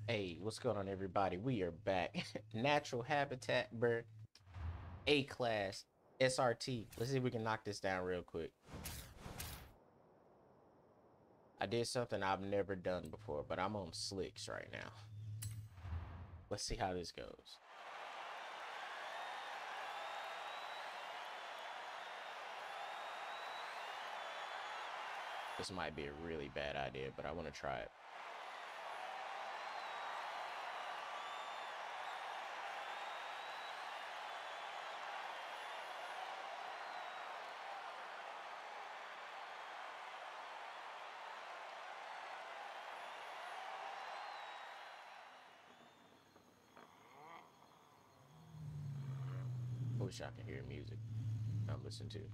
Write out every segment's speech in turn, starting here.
Hey, what's going on, everybody? We are back. Natural Habitat, bruh. A class, SRT. Let's see if we can knock this down real quick. I did something I've never done before, but I'm on slicks right now. Let's see how this goes. This might be a really bad idea, but I want to try it. I wish I could hear music I'm listening to.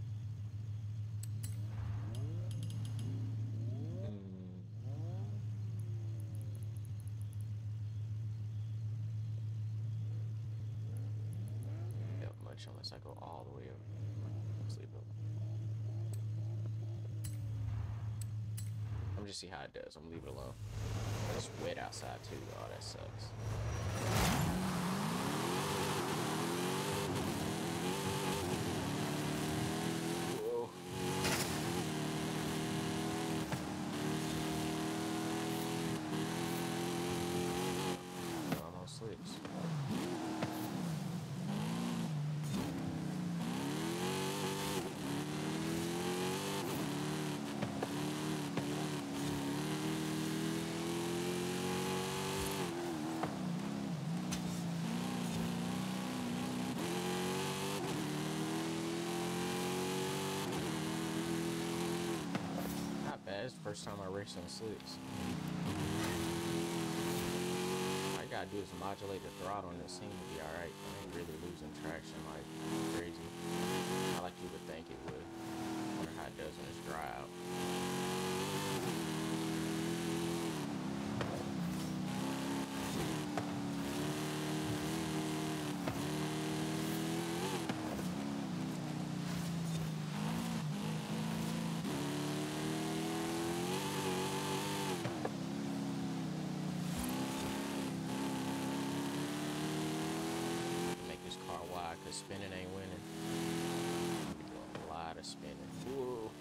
Help much unless I go all the way up. Sleep up. I'm just see how it does. I'm gonna leave it alone. It's wet outside too. Oh, that sucks. Whoa. I'm on slicks. Not bad. It's the first time I raced on slicks. All you gotta do is modulate the throttle and it seems to be alright. I ain't really losing traction like crazy. Not like you would think it would. Wonder how it does when it's dry out. Make this car wide because spinning ain't winning. I'm doing a lot of spinning. Whoa.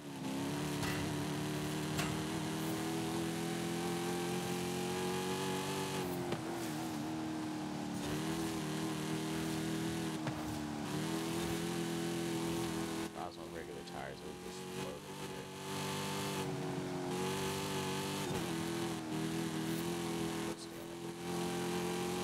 If I was on regular tires, it would just float over there. Let's stay on it.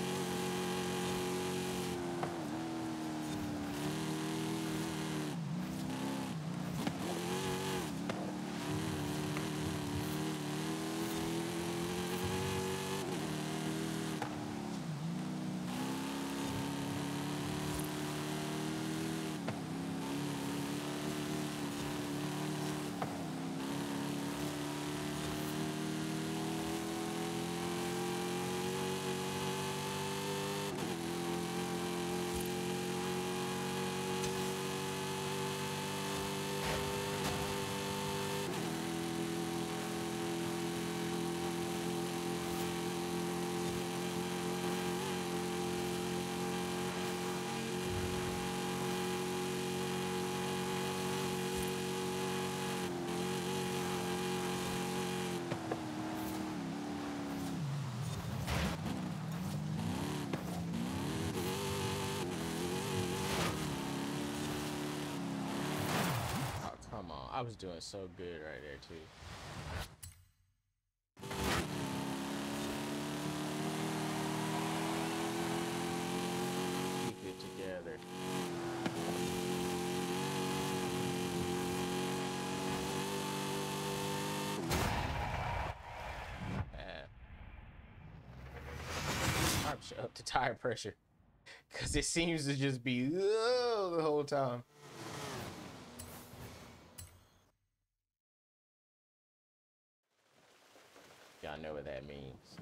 Oh, come on. I was doing so good right there, too. Keep it together. Up to tire pressure. Because it seems to just be the whole time. Y'all know what that means.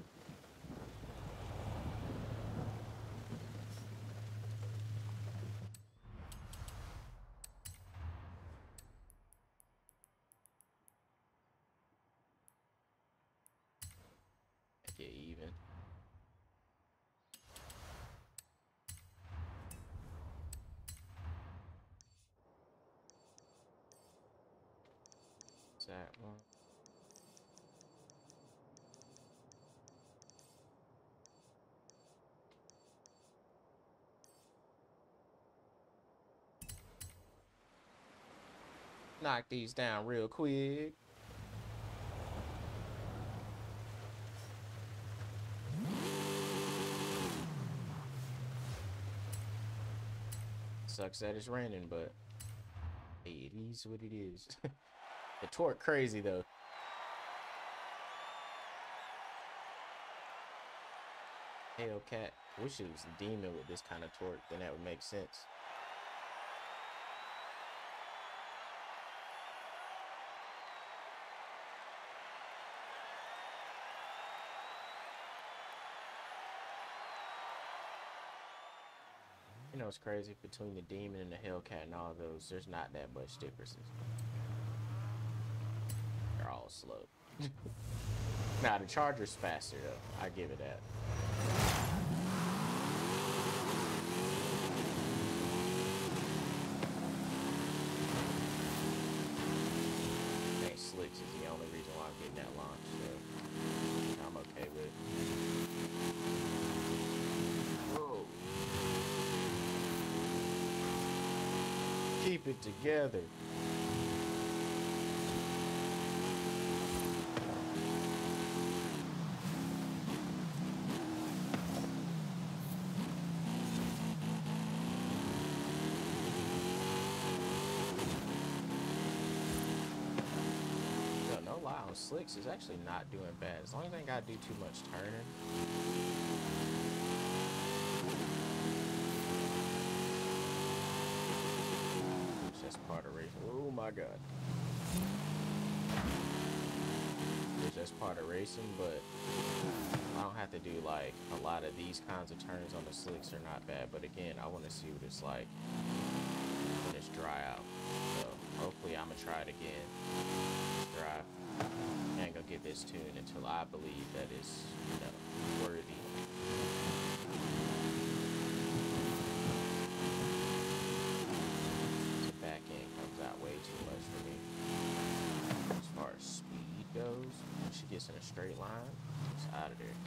Get even. That one. Knock these down real quick. Sucks that it's raining, but hey, it is what it is. The torque crazy though. Hellcat. Wish it was a demon with this kind of torque, then that would make sense. You know, it's crazy between the demon and the Hellcat and all those. There's not that much differences. They're all slow. Now the Charger's faster though. I give it that. I think Slicks is the only reason why I'm getting that launch, so I'm okay with it. Whoa. Keep it together. No lie, on Slicks is actually not doing bad. As long as I ain't gotta do too much turning. It's just part of racing. Oh my god. It's just part of racing, but I don't have to do like a lot of these kinds of turns on the Slicks. Are not bad, but again, I want to see what it's like when it's dry out. So hopefully I'm gonna try it again. Dry. I ain't gonna get this tuned until I believe that it's, you know, worthy. The back end comes out way too much for me. As far as speed goes, when she gets in a straight line, it's out of there.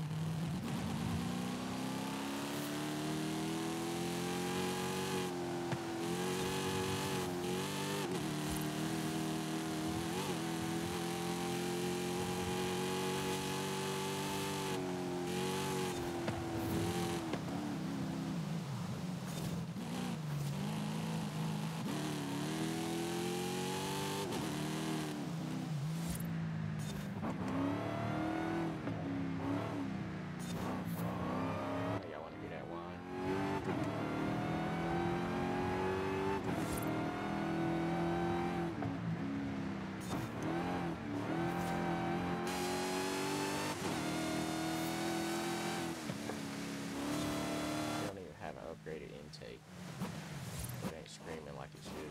Upgraded intake. It ain't screaming like it should.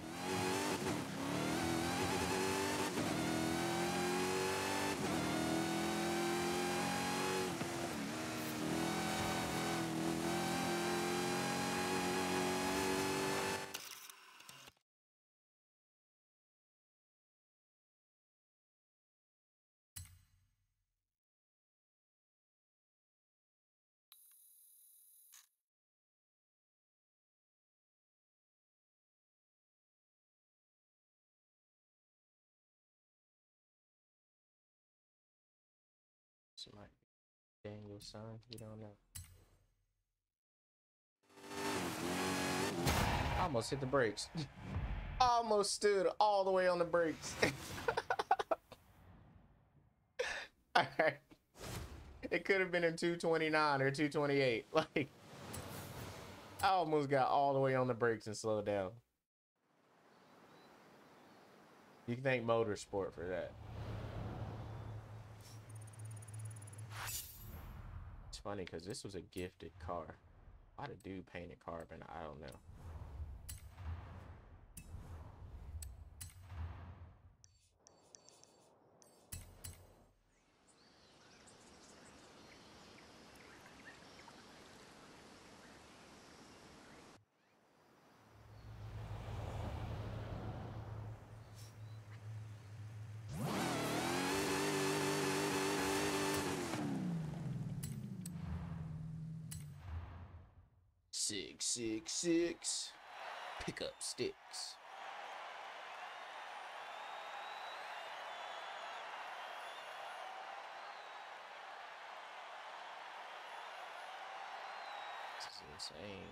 It might be Daniel's son. You don't know. I almost hit the brakes. Almost stood all the way on the brakes. Alright. It could have been in 229 or 228. Like, I almost got all the way on the brakes and slowed down. You can thank Motorsport for that. It's funny because this was a gifted car. Why did dude paint it carbon? I don't know. 666 pickup sticks. This is insane.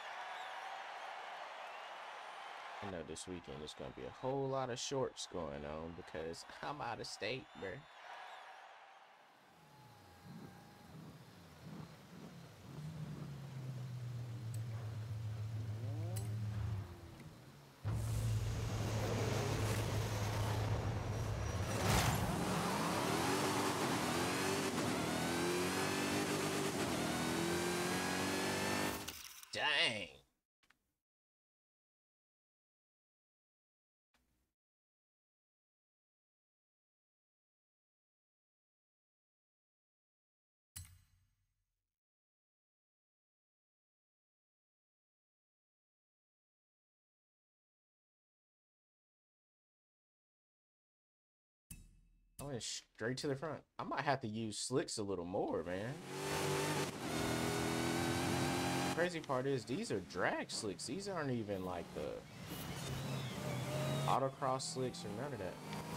I know this weekend is gonna be a whole lot of shorts going on because I'm out of state, bruh. Dang. I went straight to the front. I might have to use slicks a little more, man. The crazy part is these are drag slicks. These aren't even like the autocross slicks or none of that.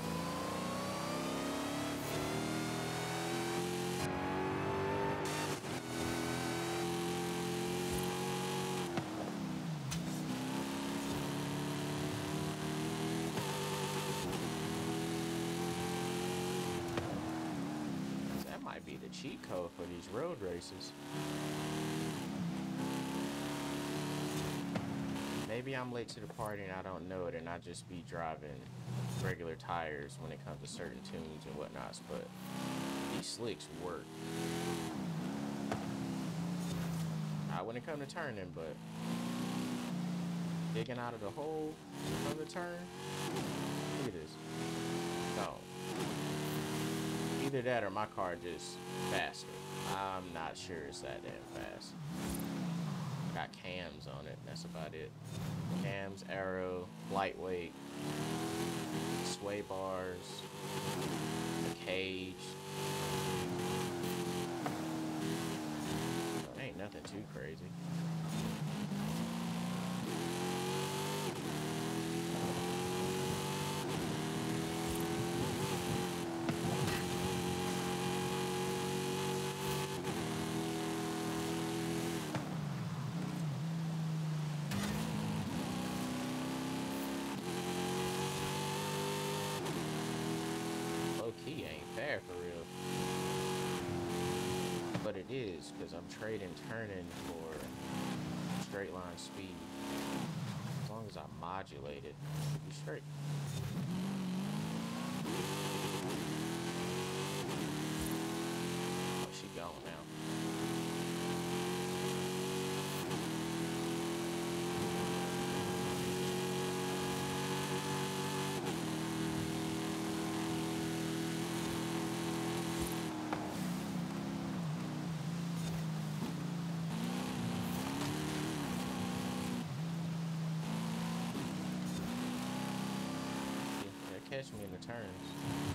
That might be the cheat code for these road races. Maybe I'm late to the party and I don't know it, and I just be driving regular tires when it comes to certain tunes and whatnots, but these slicks work. Not when it comes to turning, but digging out of the hole from the turn. Look at this. No. Either that or my car just faster. I'm not sure it's that damn fast. Got cams on it, that's about it. Cams, aero, lightweight, sway bars, a cage. So it ain't nothing too crazy. Key ain't fair for real, but it is because I'm trading turning for straight line speed. As long as I modulate it, it'll be straight. Oh, she gone now. Catch me in the turns.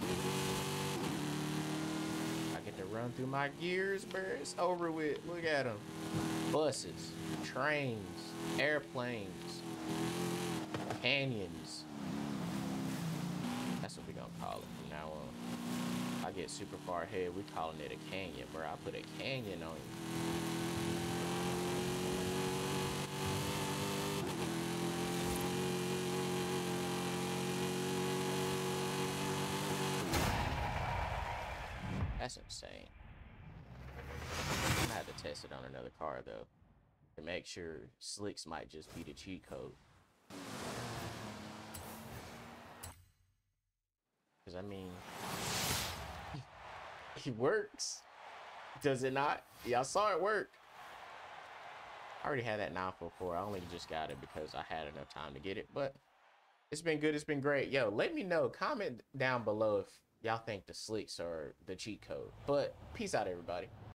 I get to run through my gears, bro. It's over with. Look at them. Buses, trains, airplanes, canyons. That's what we gonna call it from now on. I get super far ahead, we calling it a canyon, bro. I put a canyon on you. That's insane. I'm gonna have to test it on another car though, to make sure slicks might just be the cheat code. Cause I mean, it works. Does it not? Y'all saw it work. I already had that 944. I only just got it because I had enough time to get it, but it's been good. It's been great. Yo, let me know. Comment down below if y'all think the slicks are the cheat code. But peace out, everybody.